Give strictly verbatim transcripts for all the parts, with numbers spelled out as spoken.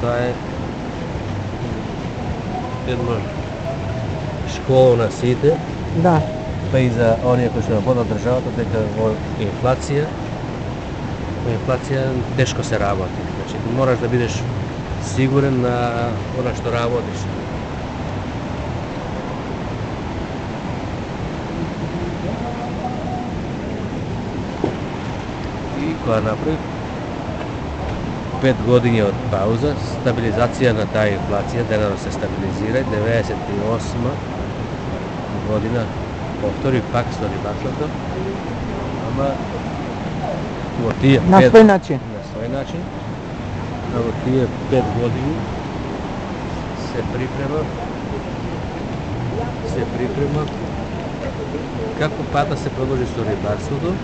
тоа е едно школа на сите. Да. Па и за оние кои што водат државата, дека во инфлација, во инфлација тешко се работи. Значи мораш да бидеш сигурен на она што работиш. И кога направи пет години од пауза, стабилизација на таа инфлација, денарот се стабилизира и деветдесет и осма година повтори пак со рибарството, ама во тие На пет, свој начин. на свој начин, а во тие пет години се припрема се припрема како па да се продолжи со рибарството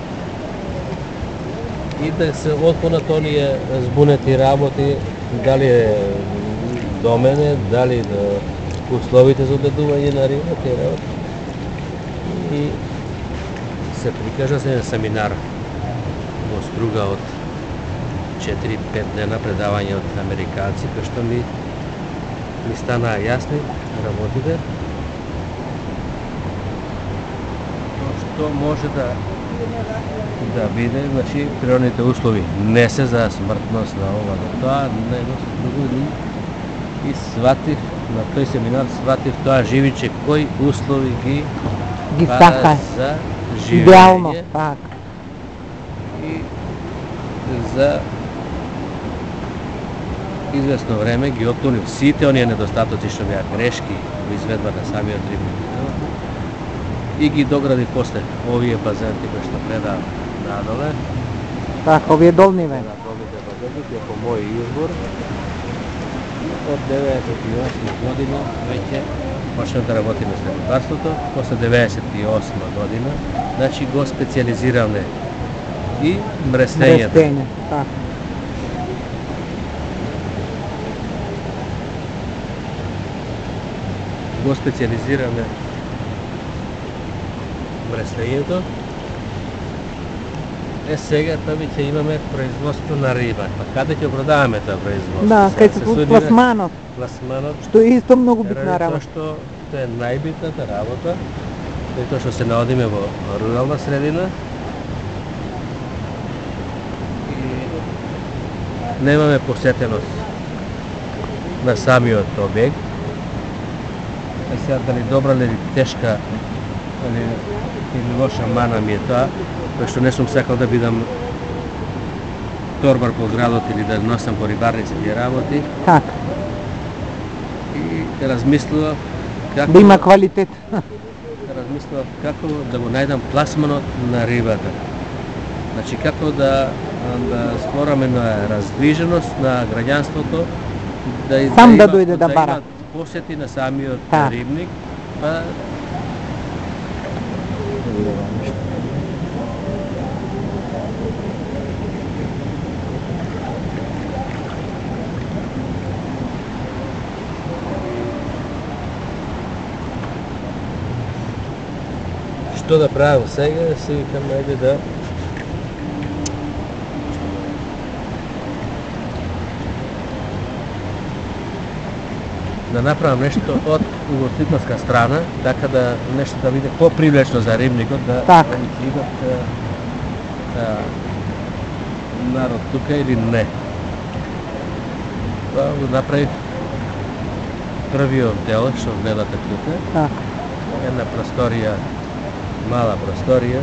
и да се отклонат оние збунети работи, дали е до мене, дали до условите за одгледување на рибата и работи. И се прикажа се семинар во Струга од четири-пет дена предавање од американци, кои што ми ми станаа јасни работите, што може да да биде, значи природните услови не се за смртност на ова на тоа, него се другу и сватив на тој семинар сватив тоа живиче кои услови ги Ги пара сака. за Идеално, живење так. и за известно време ги отклонив сите оние недостатоци што беа грешки во изведба на самиот рибник и ги догради после овие базенти кои што предав надоле. Так, овие долниве. На долните базенти, по мој избор, од деветдесет и осма година веќе почнав да работиме со рибарството. После деветдесет и осма година, значи го специализиравме и мрестењето. Мрестење, так. Го специализиравме мрестењето. Е, сега па веќе имаме производство на риба. Па каде ќе продаваме тоа производство? Да, Сега кај се судира пласманот, Пласманот, што е исто многу битна заради тоа работа. што тоа е најбитната работа, е тоа што се наодиме во рурална средина и немаме посетеност на самиот објект. А сега дали добра или тешка или, или лоша мана ми е тоа, кој што не сум сакал да бидам торбар по градот или да носам по рибарниците работи. Так, И размислував како да има квалитет. размислував како да го најдам пласманот на рибата. Значи како да да створаме на раздвиженост на граѓанството, да Сам да има- дојде да бара. имат посети на самиот Да. рибник, па што да правам сега, си викам ајде да да направам нешто од угостителска страна, така да нешто да биде попривлечно за рибникот, да Так. да ќе идат а, а, народ тука или не. Тоа го направив првиот дел што гледате тука. Так. Една просторија, мала просторија,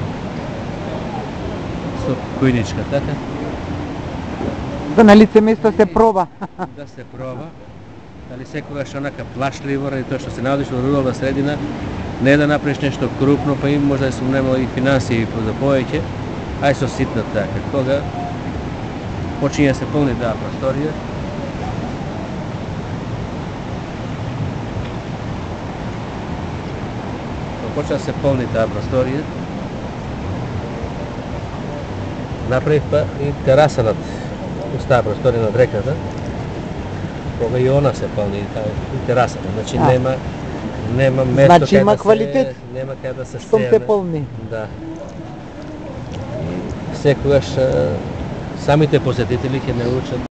со којничка така, Да на лице место се проба. да се проба. Дали секогаш онака плашливо, ради тоа што се наодиш во рурална средина, не да направиш нешто крупно, па и можда да сум немал и финансии за повеќе, ај со ситна така. Кога почиња се полни таа просторија, почна да се полни таа просторија, направив па и тераса над таа просторија над реката, кога и она се полни, таа и терасата, значи А. нема нема место Значи кај има да квалитет. се нема кај да се Штом се седне. полни. Да. И секогаш а, самите посетители ќе научат